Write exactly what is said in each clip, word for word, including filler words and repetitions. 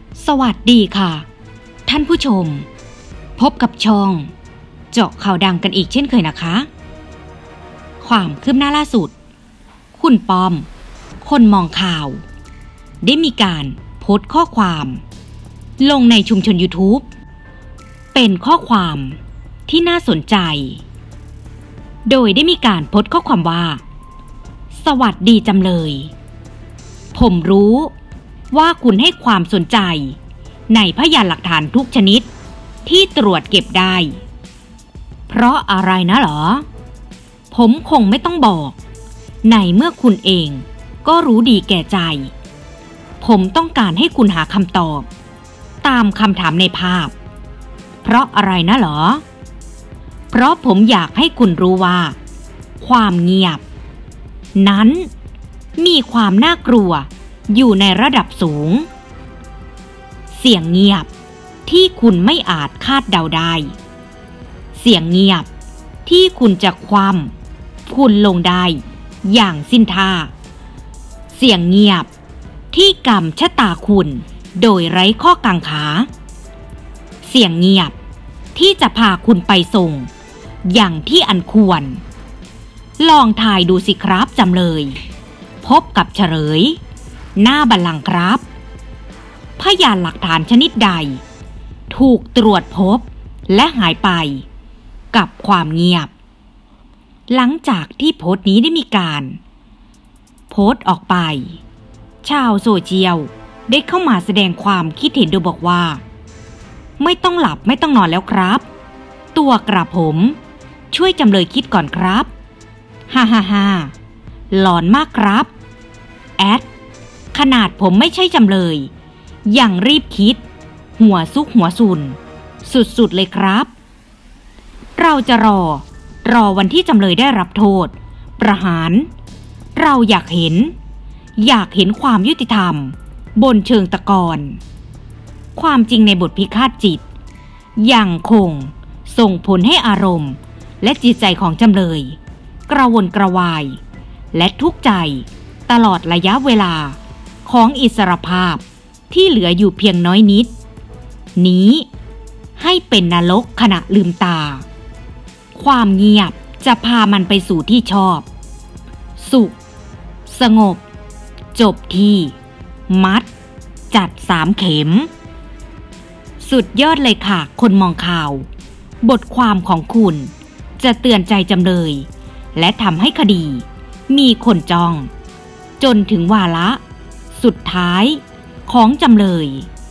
สวัสดีค่ะท่านผู้ชมพบกับช่องเจาะข่าวดังกันอีกเช่นเคยนะคะความคืบหน้าล่าสุดคุณปอมคนมองข่าวได้มีการโพสต์ข้อความลงในชุมชน YouTube เป็นข้อความที่น่าสนใจโดยได้มีการโพสต์ข้อความว่าสวัสดีจำเลยผมรู้ว่าคุณให้ความสนใจในพยานหลักฐานทุกชนิดที่ตรวจเก็บได้เพราะอะไรนะหรอผมคงไม่ต้องบอกในเมื่อคุณเองก็รู้ดีแก่ใจผมต้องการให้คุณหาคำตอบตามคำถามในภาพเพราะอะไรนะหรอเพราะผมอยากให้คุณรู้ว่าความเงียบนั้นมีความน่ากลัวอยู่ในระดับสูงเสียงเงียบที่คุณไม่อาจคาดเดาได้เสียงเงียบที่คุณจะคว่ำคุณลงได้อย่างสิ้นท่าเสียงเงียบที่กำชะตาคุณโดยไร้ข้อกังขาเสียงเงียบที่จะพาคุณไปส่งอย่างที่อันควรลองทายดูสิครับจำเลยพบกับเฉลยหน้าบัลลังก์ครับพยานหลักฐานชนิดใดถูกตรวจพบและหายไปกับความเงียบหลังจากที่โพสต์นี้ได้มีการโพสต์ออกไปชาวโซเชียลได้เข้ามาแสดงความคิดเห็นโดยบอกว่าไม่ต้องหลับไม่ต้องนอนแล้วครับตัวกระผมช่วยจำเลยคิดก่อนครับฮ่าฮ่าฮ่าหลอนมากครับแอดขนาดผมไม่ใช่จำเลยยังรีบคิดหัวซุกหัวซุนสุดๆเลยครับเราจะรอรอวันที่จำเลยได้รับโทษประหารเราอยากเห็นอยากเห็นความยุติธรรมบนเชิงตะกอนความจริงในบทพิฆาตจิตยังคงส่งผลให้อารมณ์และจิตใจของจำเลยกระวนกระวายและทุกข์ใจตลอดระยะเวลาของอิสรภาพที่เหลืออยู่เพียงน้อยนิดนี้ให้เป็นนรกขณะลืมตาความเงียบจะพามันไปสู่ที่ชอบสุขสงบจบที่มัดจัดสามเข็มสุดยอดเลยค่ะคนมองข่าวบทความของคุณจะเตือนใจจำเลยและทำให้คดีมีคนจ้องจนถึงวาระสุดท้ายของจำเลย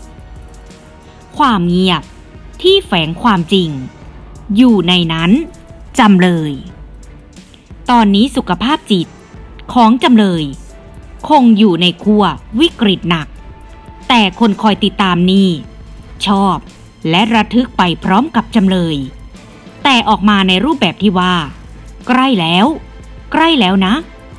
ความเงียบที่แฝงความจริงอยู่ในนั้นจำเลยตอนนี้สุขภาพจิตของจำเลยคงอยู่ในขั้ววิกฤตหนักแต่คนคอยติดตามนี่ชอบและระทึกไปพร้อมกับจำเลยแต่ออกมาในรูปแบบที่ว่าใกล้แล้วใกล้แล้วนะ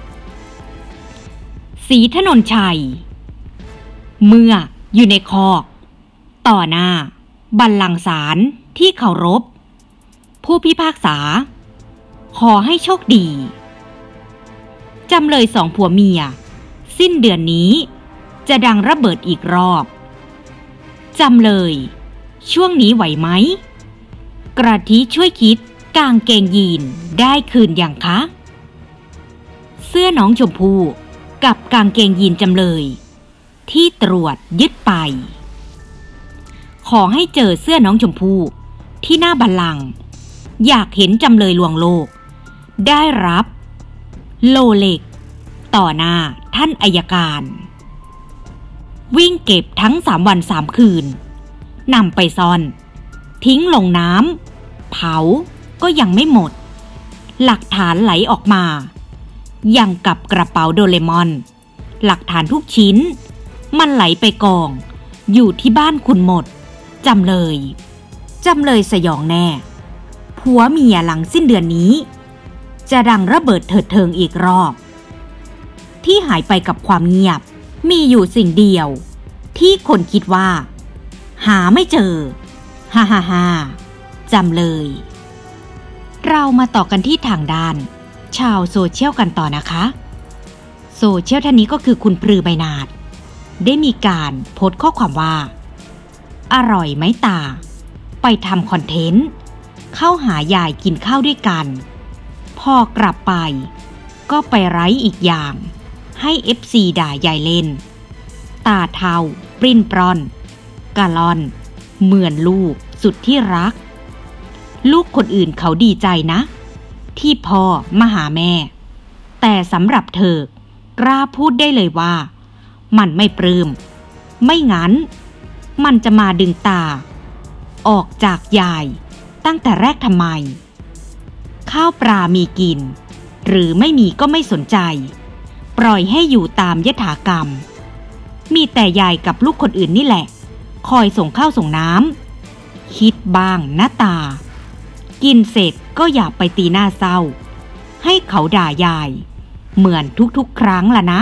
ศรีถนนชัยเมื่ออยู่ในคอกต่อหน้าบัลลังก์ศาลที่เคารพผู้พิพากษาขอให้โชคดีจำเลยสองผัวเมียสิ้นเดือนนี้จะดังระเบิดอีกรอบจำเลยช่วงนี้ไหวไหมกระทิช่วยคิดกางเกงยีนได้คืนอย่างคะเสื้อน้องชมพู่กับกางเกงยีนจำเลยที่ตรวจยึดไปขอให้เจอเสื้อน้องชมพู่ที่หน้าบัลลังก์อยากเห็นจำเลยลวงโลกได้รับโลเล็กต่อหน้าท่านอัยการวิ่งเก็บทั้งสามวันสามคืนนำไปซ่อนทิ้งลงน้ำเผาก็ยังไม่หมดหลักฐานไหลออกมายังกับกระเป๋าโดเรมอนหลักฐานทุกชิ้นมันไหลไปกองอยู่ที่บ้านคุณหมดจำเลยจำเลยสยองแน่ผัวเมียหลังสิ้นเดือนนี้จะดังระเบิดเถิดเทิงอีกรอบที่หายไปกับความเงียบมีอยู่สิ่งเดียวที่คนคิดว่าหาไม่เจอฮ่าฮ่าฮ่าจำเลยเรามาต่อกันที่ทางด้านชาวโซเชียลกันต่อนะคะโซเชียลท่านนี้ก็คือคุณปรือใบนาฏได้มีการโพสต์ข้อความว่าอร่อยไหมตาไปทำคอนเทนต์เข้าหายายกินข้าวด้วยกันพอกลับไปก็ไปไร้อีกอย่างให้เอฟซีด่ายายเล่นตาเทาปริ้นปรอนกะล่อนเหมือนลูกสุดที่รักลูกคนอื่นเขาดีใจนะที่พ่อมาหาแม่แต่สำหรับเธอกล้าพูดได้เลยว่ามันไม่ปลื้มไม่งั้นมันจะมาดึงตาออกจากยายตั้งแต่แรกทำไมข้าวปลามีกินหรือไม่มีก็ไม่สนใจปล่อยให้อยู่ตามยถากรรมมีแต่ยายกับลูกคนอื่นนี่แหละคอยส่งข้าวส่งน้ำคิดบ้างนะตากินเสร็จก็อย่าไปตีหน้าเศร้าให้เขาด่ายายเหมือนทุกๆครั้งล่ะนะ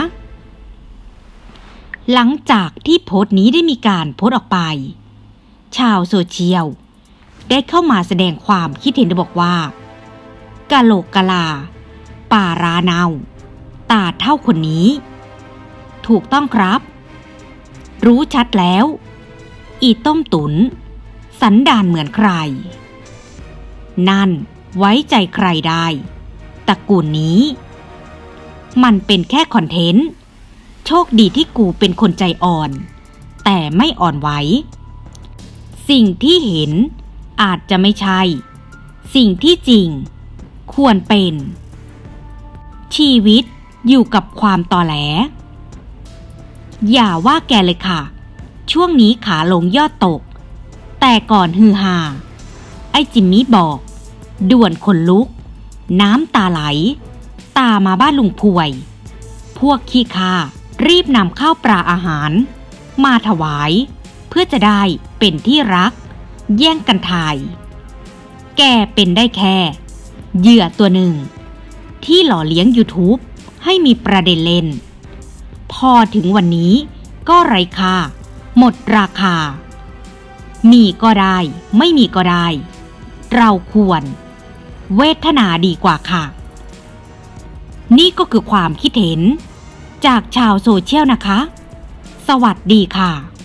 หลังจากที่โพสต์นี้ได้มีการโพสต์ออกไปชาวโซเชียลได้เข้ามาแสดงความคิดเห็นบอกว่ากะโหลกกะลาป่าราเนาตาเท่าคนนี้ถูกต้องครับรู้ชัดแล้วอีต้มตุ๋นสันดานเหมือนใครนั่นไว้ใจใครได้ตระกูลนี้มันเป็นแค่คอนเทนต์โชคดีที่กูเป็นคนใจอ่อนแต่ไม่อ่อนไหวสิ่งที่เห็นอาจจะไม่ใช่สิ่งที่จริงควรเป็นชีวิตอยู่กับความตอแหลอย่าว่าแกเลยค่ะช่วงนี้ขาลงยอดตกแต่ก่อนฮือฮาไอ้จิมมี่บอกด่วนขนลุกน้ำตาไหลตามาบ้านลุงพวยพวกขี้ข้ารีบนำข้าวปลาอาหารมาถวายเพื่อจะได้เป็นที่รักแย่งกันทายแกเป็นได้แค่เหยื่อตัวหนึ่งที่หล่อเลี้ยง YouTube ให้มีประเด็นเล่นพอถึงวันนี้ก็ไร้ค่าหมดราคามีก็ได้ไม่มีก็ได้เราควรเวทนาดีกว่าค่ะนี่ก็คือความคิดเห็นจากชาวโซเชียลนะคะสวัสดีค่ะ